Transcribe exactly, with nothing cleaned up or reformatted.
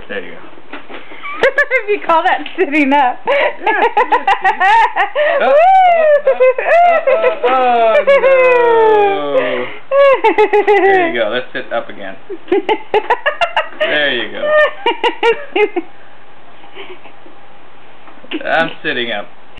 There you go. If you call that sitting up. Oh, oh, oh, oh, no. There you go. Let's sit up again. There you go. I'm sitting up.